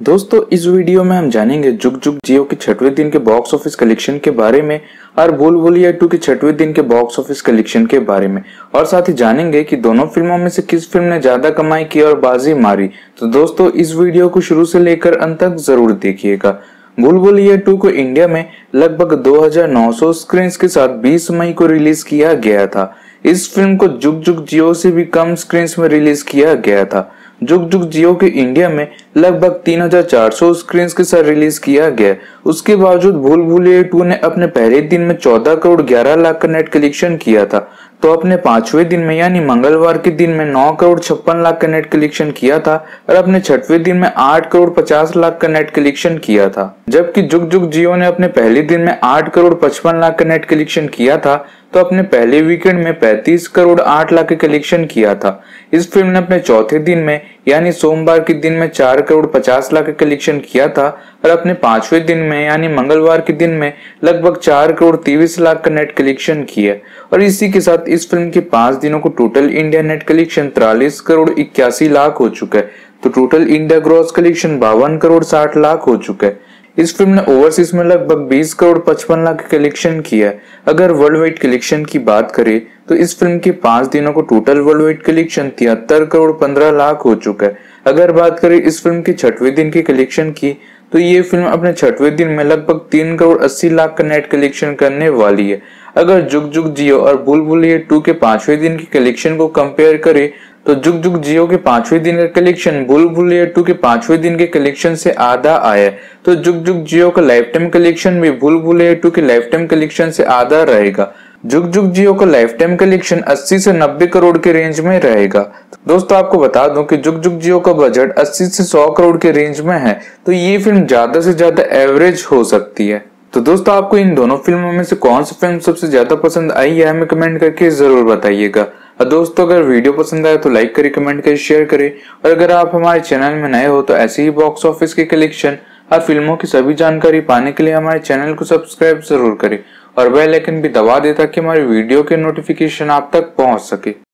दोस्तों इस वीडियो में हम जानेंगे जुग जुग जियो के छठवें दिन के बॉक्स ऑफिस कलेक्शन के बारे में और भूल भुलैया 2 के छठवें दिन के बॉक्स ऑफिस कलेक्शन के बारे में और साथ ही जानेंगे कि दोनों फिल्मों में से किस फिल्म ने ज्यादा कमाई की और बाजी मारी। तो दोस्तों इस वीडियो को शुरू से लेकर अंत तक जरूर देखिएगा। भूल भुलैया 2 को इंडिया में लगभग 2900 स्क्रीन के साथ 20 मई को रिलीज किया गया था। इस फिल्म को जुग जुग जियो से भी कम स्क्रीन में रिलीज किया गया था। जुग जुग जियो के इंडिया में लगभग 3400 स्क्रीन के साथ रिलीज किया गया। उसके बावजूद भूल भुलैया 2 ने अपने पहले दिन में 14 करोड़ 11 लाख का नेट कलेक्शन किया था, तो अपने पांचवें दिन में यानी मंगलवार के दिन में 9 करोड़ 56 लाख का नेट कलेक्शन किया था और अपने छठवें दिन में 8 करोड़ 50 लाख का नेट कलेक्शन किया था। जबकि जुग जुग जियो ने अपने पहले दिन में 8 करोड़ 55 लाख का नेट कलेक्शन किया था, तो अपने पहले वीकेंड में 35 करोड़ 8 लाख का कलेक्शन किया था। इस फिल्म ने अपने चौथे दिन में यानी सोमवार के दिन में 4 करोड़ 50 लाख का कलेक्शन किया था और अपने पांचवें दिन में यानी मंगलवार के दिन में लगभग 4 करोड़ 23 लाख का नेट कलेक्शन किया। और इसी के साथ इस फिल्म के 5 दिनों को total India net collection 43 crore 81 lakh हो चुका है, तो total India gross collection 52 crore 60 lakh हो चुका है। इस फिल्म ने ओवरसीज में लगभग 20 करोड़ 55 लाख का कलेक्शन किया है। अगर वर्ल्ड वाइड कलेक्शन की बात करें तो इस फिल्म के 5 दिनों को total worldwide collection 73 crore 15 lakh हो चुका है। अगर बात करें इस फिल्म के छठवें दिन के कलेक्शन की तो ये फिल्म अपने छठवें दिन में लगभग 3 करोड़ 80 लाख का नेट कलेक्शन करने वाली है। अगर जुग जुग जियो और भूल भुलैया 2 के पांचवें दिन के कलेक्शन को कंपेयर करें तो जुग जुग जियो के पांचवें दिन का कलेक्शन भूल भुलैया 2 के पांचवें दिन के कलेक्शन से आधा आया है, तो जुग जुग जियो का लाइफ टाइम कलेक्शन भी भूल भुलैया 2 के लाइफ टाइम कलेक्शन से आधा रहेगा। जुग जुग जियो का लाइफ टाइम कलेक्शन 80 से 90 करोड़ के रेंज में रहेगा। दोस्तों आपको बता दूं कि जुग जुग जियो का बजट 80 से 100 करोड़ के रेंज में है, तो ये फिल्म ज्यादा से ज्यादा एवरेज हो सकती है। तो दोस्तों आपको इन दोनों फिल्मों में से कौन सी फिल्म सबसे ज्यादा पसंद आई है हमें कमेंट करके जरूर बताइएगा। और दोस्तों अगर वीडियो पसंद आए तो लाइक करें, कमेंट करें, शेयर करें और अगर आप हमारे चैनल में नए हो तो ऐसे ही बॉक्स ऑफिस के कलेक्शन और फिल्मों की सभी जानकारी पाने के लिए हमारे चैनल को सब्सक्राइब जरूर करें और बेल आइकन भी दबा दें ताकि हमारी वीडियो के नोटिफिकेशन आप तक पहुंच सके।